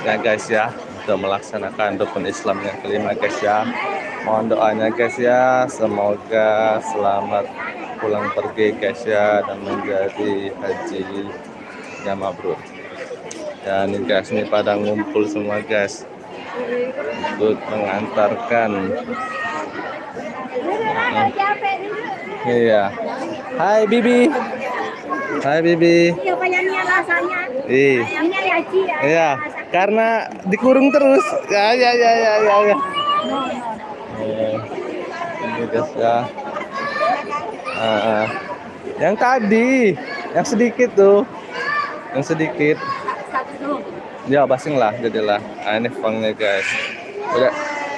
semangatnya guys ya untuk melaksanakan rukun Islam yang kelima guys ya. Mohon doanya guys ya, semoga selamat pulang pergi guys ya dan menjadi haji yang mabrur. Dan ini guys, ini pada ngumpul semua guys untuk mengantarkan. Iya. Hai Bibi. Hai Bibi. Iya, karena dikurung terus. Ya. Ini guys ya. Yang tadi, yang sedikit tuh, yang sedikit. Ya basing lah, jadilah. Ini fangnya guys. Udah.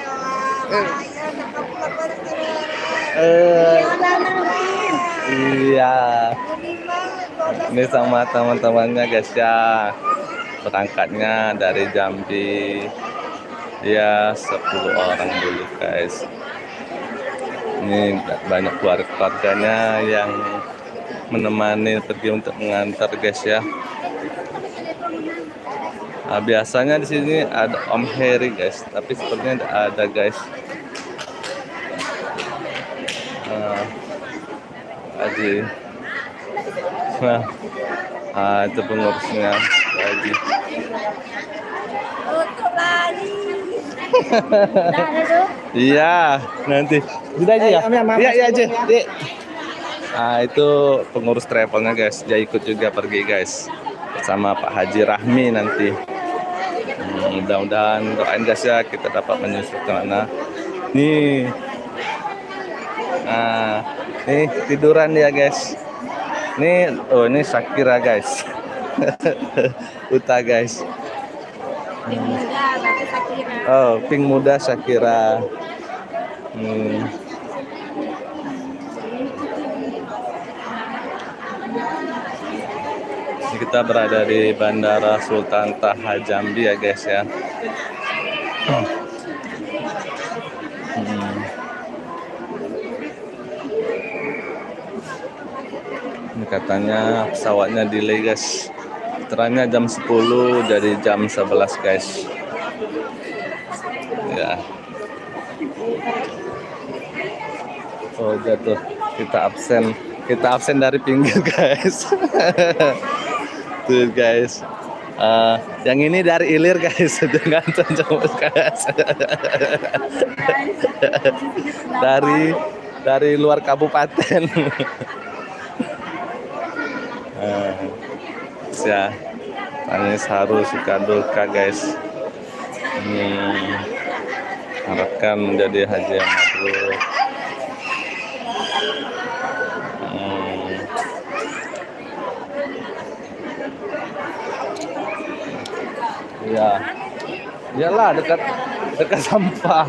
Iya. Ini sama teman-temannya guys ya. Berangkatnya dari Jambi. Ya 10 orang dulu guys. Ini banyak keluarganya yang menemani pergi untuk mengantar guys ya. Nah, biasanya di sini ada Om Heri guys, tapi sepertinya tidak ada guys. Haji. Nah, itu pengurusnya Haji. Iya, nanti. Sudah aja ya? Iya aja. Nah, itu pengurus travelnya guys. Dia ikut juga pergi guys. Bersama Pak Haji Rahmi nanti. Mudah-mudahan doain guys ya kita dapat menyusul ke mana. Nih. Nah, nih tiduran dia guys. Nih, oh ini Shakira guys. Uta guys. Oh, pink muda Shakira. Kita berada di Bandara Sultan Taha Jambi ya guys ya. Ini katanya pesawatnya delay guys. Terannya jam 10 dari jam 11 guys. Ya. Oh jatuh. Kita absen dari pinggir guys. Tuh guys. Yang ini dari ilir guys. Dengan guys. dari luar kabupaten. Ya, tangis haru suka duka guys. Harapkan menjadi haji yang mabrur. Ya, iyalah dekat sampah.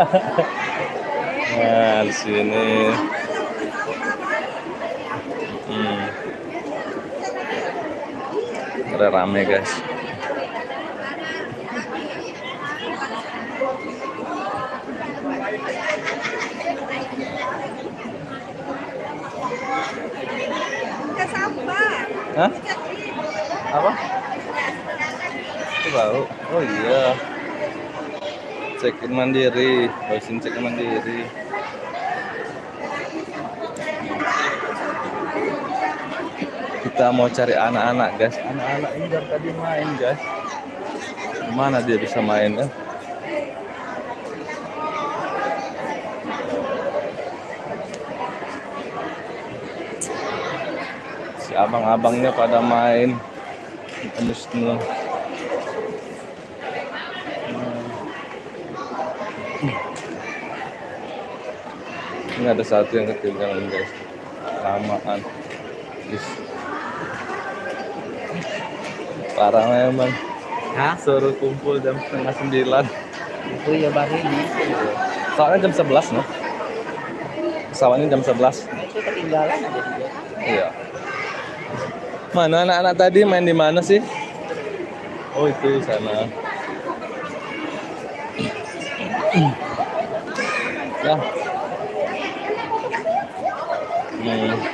Nah, di sini. Rame guys. Hah? Apa? Itu baru. Oh iya. Check-in mandiri. Bosin check-in mandiri. Kita mau cari anak-anak guys. Anak-anak ini dari tadi main guys. Mana dia bisa main ya? Si abang-abangnya pada main. Ini ada satu yang ketinggalan guys. Lamaan. Parah memang. Hah? Suruh kumpul jam 8:30. Itu ya baru ini. Soalnya jam 11 no. Pesawatnya jam 11. Itu ketinggalan aja dia. Iya. Mana anak-anak tadi main di mana sih? Oh itu sana. Ya.